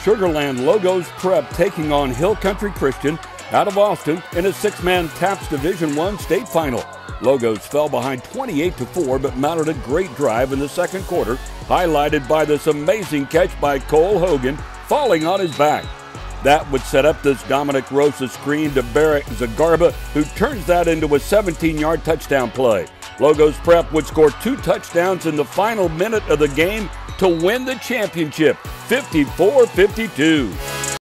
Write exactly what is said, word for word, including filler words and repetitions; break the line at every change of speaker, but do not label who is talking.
Sugarland Logos Prep taking on Hill Country Christian out of Austin in a six-man TAPS Division One state final. Logos fell behind twenty-eight to four, but mounted a great drive in the second quarter, highlighted by this amazing catch by Cole Hogan falling on his back. That would set up this Dominic Rosa screen to Barrett Zgarba, who turns that into a seventeen-yard touchdown play. Logos Prep would score two touchdowns in the final minute of the game to win the championship, fifty-four fifty-two.